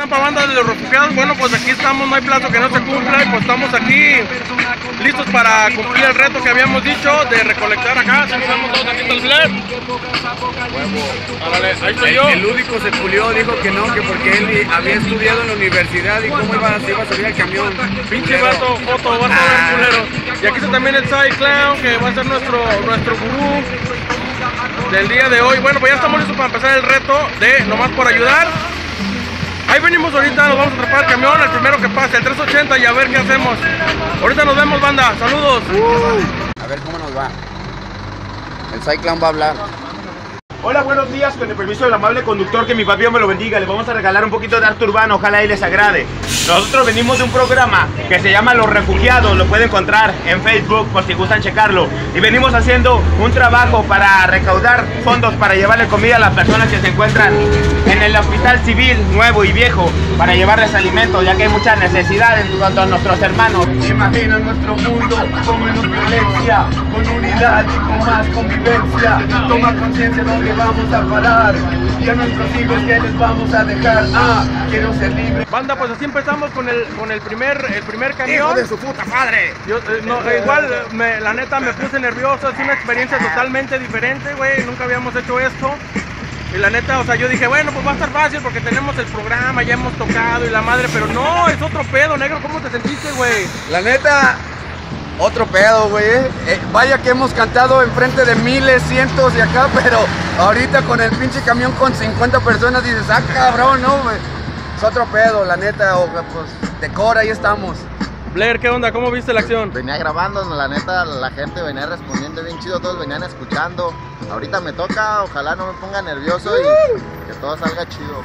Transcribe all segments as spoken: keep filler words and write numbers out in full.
Tampa, banda de los refugiados. Bueno, pues aquí estamos, no hay plazo que no se cumpla y pues estamos aquí listos para cumplir el reto que habíamos dicho de recolectar acá. Saludamos todos, aquí está el Blair. Árale, ahí estoy yo. El, el único se pulió, dijo que no, que porque él había estudiado en la universidad y cómo iba, se iba a subir al camión. Pinche vato, foto, va a estar ah. culero. Y aquí está también el Psy Clown, que va a ser nuestro, nuestro gurú del día de hoy. Bueno, pues ya estamos listos para empezar el reto de Nomás por Ayudar. Ahí venimos ahorita, nos vamos a atrapar el camión, el primero que pase, el tres ochenta, y a ver qué hacemos. Ahorita nos vemos, banda, saludos. Uh. A ver cómo nos va. El Psy Clown va a hablar. Hola, buenos días, con el permiso del amable conductor, que mi papi me lo bendiga. Les vamos a regalar un poquito de arte urbano, ojalá y les agrade. Nosotros venimos de un programa que se llama Los Refugiados, lo pueden encontrar en Facebook por si gustan checarlo. Y venimos haciendo un trabajo para recaudar fondos para llevarle comida a las personas que se encuentran en el hospital civil nuevo y viejo, para llevarles alimentos, ya que hay mucha necesidad en cuanto a nuestros hermanos. Imagina nuestro mundo con menos violencia, con unidad y con más convivencia. Toma conciencia donde vamos a parar y a nuestros hijos que les vamos a dejar. Ah, quiero ser libre. Banda, pues así empezamos con el con el primer el primer camión. ¡Hijo de su puta madre! Yo, eh, no, eh, igual, me, la neta me puse nervioso, es una experiencia totalmente diferente, güey, nunca habíamos hecho esto. Y la neta, o sea, yo dije, bueno, pues va a estar fácil porque tenemos el programa, ya hemos tocado y la madre, pero no, es otro pedo, negro. ¿Cómo te sentiste, güey? La neta, otro pedo, güey. Eh. Eh, vaya que hemos cantado enfrente de miles, cientos y acá, pero ahorita con el pinche camión con cincuenta personas dices, ah, cabrón, no, güey. Es otro pedo, la neta, o, pues, decora, ahí estamos. Blair, ¿qué onda? ¿Cómo viste la acción? Venía grabando, la neta, la gente venía respondiendo bien chido, todos venían escuchando. Ahorita me toca, ojalá no me ponga nervioso y que todo salga chido.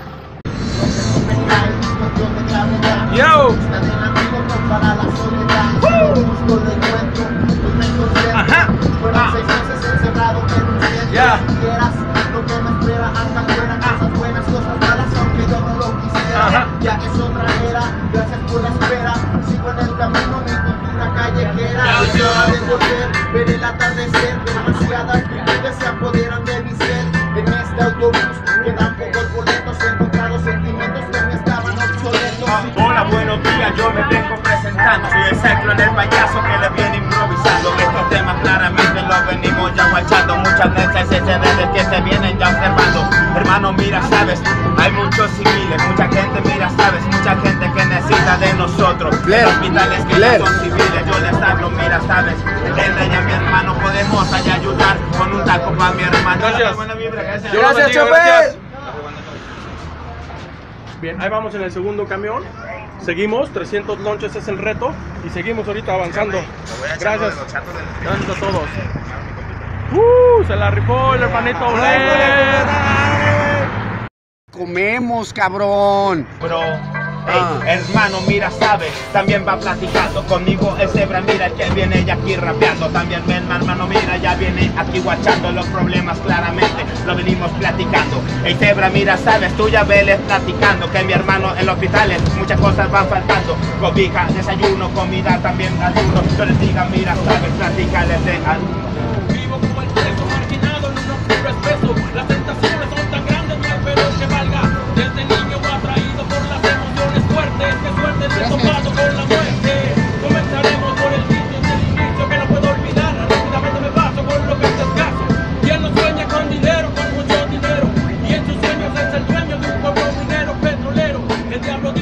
Yo. Ajá. Ah. Ya. Ajá. Ya es otra era, gracias por la espera. Sigo en el camino, mi cultura callejera. Hora de volver, ver el atardecer. Demasiadas virtudes se apoderan de mi ser. En este autobús quedan pocos boletos. He encontrado sentimientos que me estaban obsoletos. Ah, hola, buenos días, yo me vengo presentando. Soy el Psy Clown, el payaso que le viene improvisando. Estos temas claramente los venimos ya guachando. Muchas necesidades que se vienen ya observando. Hermano, mira, sabes, hay muchos civiles, mucha gente, mira, sabes, mucha gente que necesita de nosotros. Blair, Los hospitales que Blair. no son civiles, yo les hablo, mira, sabes, entiende ya mi hermano, podemos allá ayudar con un taco para mi hermano. Gracias. Buena vibra, gracias. Yo los Gracias, bendiga, chofer. gracias. Bien, ahí vamos en el segundo camión. Seguimos, trescientos lonches es el reto y seguimos ahorita avanzando. Gracias. Gracias a todos. Uh, se la rifó el hermanito Blair. Comemos, cabrón. Bro, hey, Ah. hermano, mira, sabe, también va platicando conmigo el Zebra, mira, el que viene ya aquí rapeando. También mi hermano, mira, ya viene aquí guachando los problemas claramente, lo venimos platicando. El Zebra, mira, sabes, tú ya veles platicando que mi hermano en los hospitales muchas cosas van faltando. Cobija, desayuno, comida, también ayuno. Yo les diga, mira, sabes, platicales de algo. Vivo como el preso marginado en un oscuro espeso. Las tentaciones son tan grandes, no hay pero que valga. Desde niño atraído por las emociones fuertes. Que suerte de topado con la muerte. Comenzaremos por el sitio del inicio que no puedo olvidar. Rápidamente me paso con lo que es escaso. Quien no sueña con dinero, con mucho dinero. Y en sus sueños es el dueño de un pueblo minero, petrolero. El diablo